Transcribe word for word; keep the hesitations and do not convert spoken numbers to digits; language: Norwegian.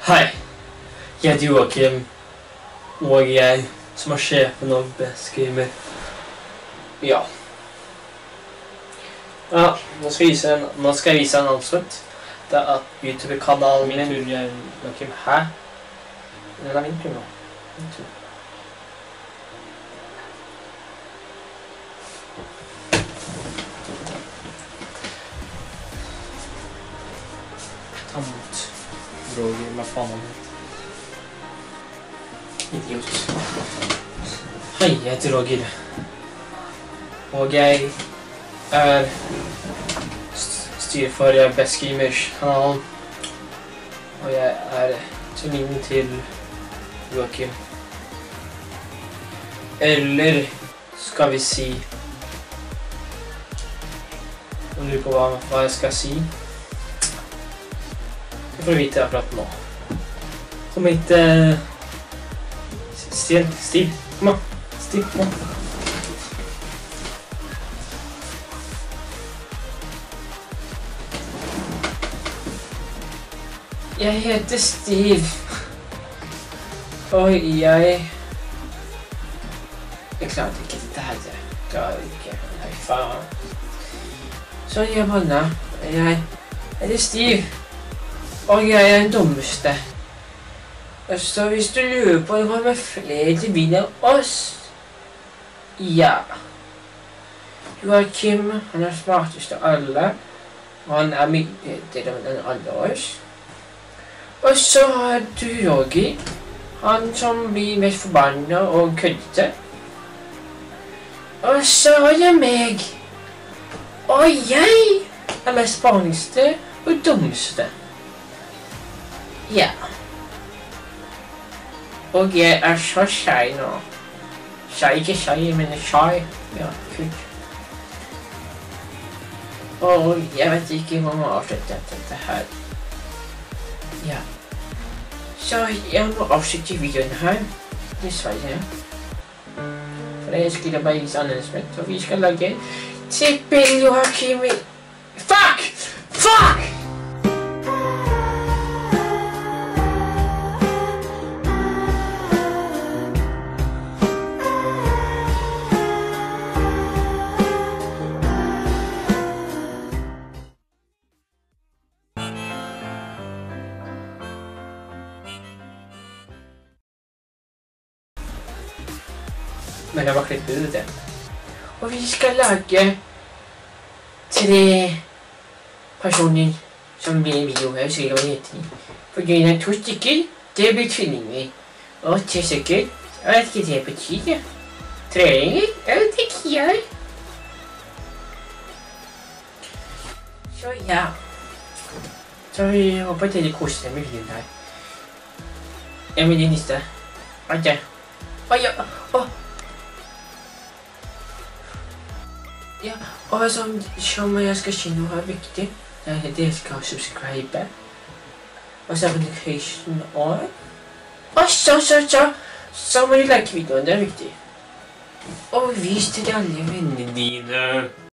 Hei, jeg heter Joakim, og jeg som er sjefen av Best Gamer. Ja. Ja, nå skal jeg vise en, nå skal jeg vise en annonsement. Det er at YouTube-kanalen min... Min tur, jeg, Joakim. Hæ? Det er min tur nå. Min tur. Ta mot. Roger, hva faen er det? Idiot. Hei, jeg heter Roger. Og jeg er styrer for Best Gamers-kanalen. Og jeg er tvilling til Joakim. Eller skal vi si... Jeg lurer på hva, hva jeg skal si. Jeg får vite akkurat nå. Kom hit, uh... Stian, Stiv, kom an. Stiv, kom an. Jeg heter Stiv. Og jeg... Jeg klarte ikke dette her. Jeg klarer ikke. Nei, faen. Så jeg banna. Jeg heter Stiv. Og jeg er den dummeste. Så hvis du lurer på om det er flere til videoer enn oss, ja. Joakim, han er smartest av alle, og han er mye bedre enn alle oss. Og så har du Roger, han som blir mest forbannet og køddete. Og så har jeg meg, og jeg er mest barnligste og dummeste. Ja. Og jeg er så shy nå. Shy, ikke shy, men shy. Ja, kult. Og jeg vet ikke om jeg avslutter dette her. Ja. Så jeg må avslutte videoen her. Dessverre. For jeg skulle bare vise annonsement, og vi skal lage trippel Joakim i... Fuck! Fuck! Men jeg bare klippet ut det. Og vi skal lage tre personer som blir en video her, så jeg kan hete dem. For det er to stykker, det blir tvillinger. Og tre stykker, jeg vet ikke det betyr det. Treninger, jeg vet ikke jeg. Så ja. Så jeg håper dere koser dere med videoen her. Jeg vil det neste. Vent. Å ja, å. Ja, og som, som jeg skal si noe er viktig, det er at dere skal subscribe, og så er notification on, og så, så, så, så må du like videoen, det er viktig. Og vis til alle vennene dine.